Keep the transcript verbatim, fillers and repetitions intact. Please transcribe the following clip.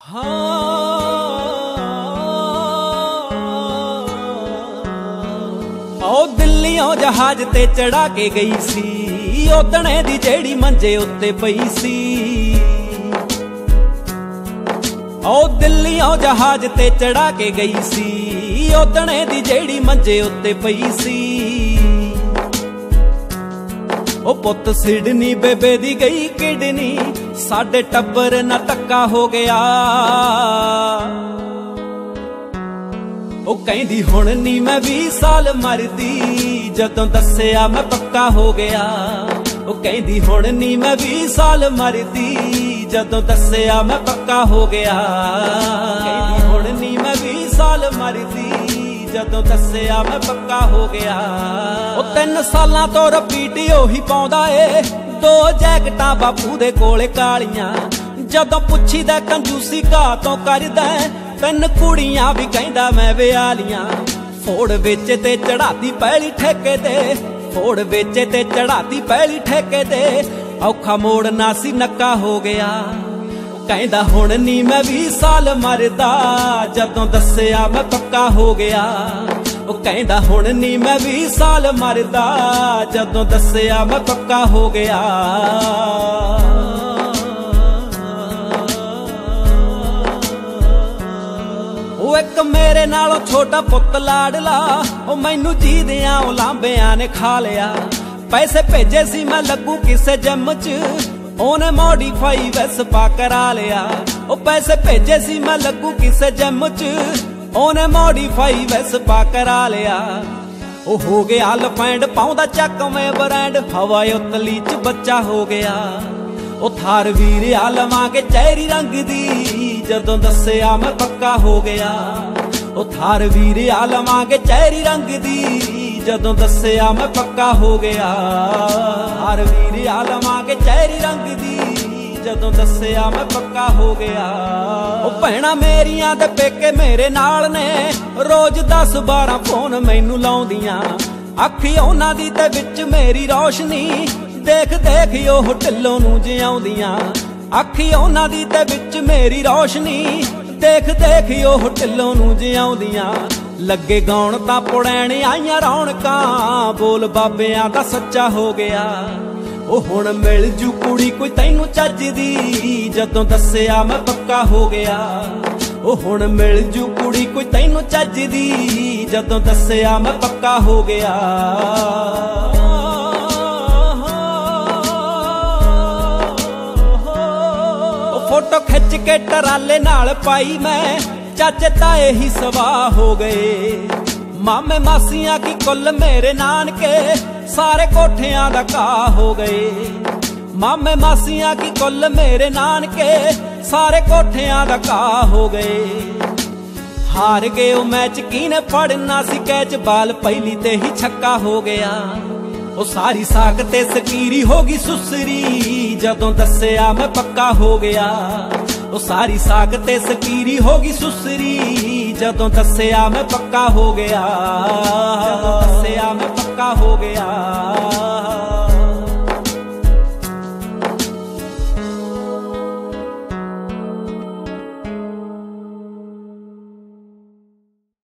ओ दिल्लियों जहाज ते चढ़ा के गई सी, ओदणे दी जेड़ी मंजे उत्ते पई सी। ओ दिल्लियों जहाज ते चढ़ा के गई सी, ओदणे दी जेड़ी मंजे उत्ते पई सी। ओ पुत सिडनी बेबे दी गई किडनी, साडे टब्बर ना टक्का हो गया। ओ कहंदी हुण नी मैं बीस साल मरदी, जदों दस्सिया मैं पक्का हो गया। ओ कहंदी हुण नी मैं बीस साल मरदी, जदों दस्सिया मैं पक्का हो गया। कहंदी हुण नी मैं बीस साल मरदी, जदों दस्सिया मैं पक्का हो गया। ओ तीन सालां तो रिपीट ओही पाउंदा ए, दो जैकटां बापू दे कोले कालियां। जदों पुछीदा कंजूसी घा तों करदा, तीन कुड़ियां भी कहंदा मैं विआलियां। फोड़ बेचे ते चढ़ाती पैली ठेके ते, फोड़ बेचे ते चढ़ाती पैली ठेके ते। औखा मोड़ नासी नक्का हो गया। कहंदा हुण नी मैं बीस साल मरदा, जदों दस्सिया मैं पक्का हो गया। ओ कहंदा हुण नी मैं बीस साल मरदा, जदों दस्सिया मैं पक्का हो गया। ओ एक मेरे नालों छोटा पुत लाडला, ओ मैनू जीदियां लांबियां ने खा लिया। पैसे भेजे सी मैं लगू किसे जिम च, ओने मॉडिफाई वेस्पा करा लिया। ओ पैसे भेजे सी मैं लगू किसे जिम च, ओने मॉडिफाई वेस्पा करा लिया। ओ हो गया लपैंड पाउंदा चक में ब्रांड, हवा उतली च बच्चा हो गया। ओ थार वीर आलवांगे चेहरी रंग दी, जदों दस्सिया मैं पक्का हो गया। ओ थार वीर आलवांगे चेहरी रंग दी, जदों दस्सिया मैं पक्का हो गया। थार वीर आलवांगे चेहरी रंग दी, जदों दस्सिया मैं पक्का हो गया। ओ भैणा मेरियां दे पेके मेरे नाल ने, रोज दस बारह फोन मैनू लाउंदियां। अखी उन्हां दी ते विच मेरी रोशनी, देख देख ओह ढिल्लों नूं जियाउंदियां। अखी उन्हां दी ते विच मेरी रोशनी, देख देख ओह ढिल्लों नूं जियाउंदियां। लगे गाउण तां पुड़ैण आईयां रौणकां, बोल बाबियां दा सच्चा हो गया। ओ हुण मिल जू कुड़ी कोई तैनू चजदी, जदों दस्सिया मैं पक्का हो गया। ओ हुण मिल जू कुड़ी कोई तैनू चजदी, जदों दस्सिया मैं पक्का हो गया। फोटो खिच के टराले नाल पाई मैं, चाचे ताए ही सवाह हो गए। मामे मासियां की कुल मेरे नानके, सारे कोठियां दा घाह हो गए। मामे मासियां की कुल मेरे नानके, सारे कोठियां दा घाह हो गए। हार गए ओ मैच कीने फड़ना सी कैच, बाल पहली ते ही छक्का हो गया। ओ सारी साक ते सकीरी होगी सुसरी, जदों दस्सिया मैं पक्का हो गया। ओ सारी साक ते सकीरी होगी सुसरी, जदों दस्सिया मैं पक्का हो गया।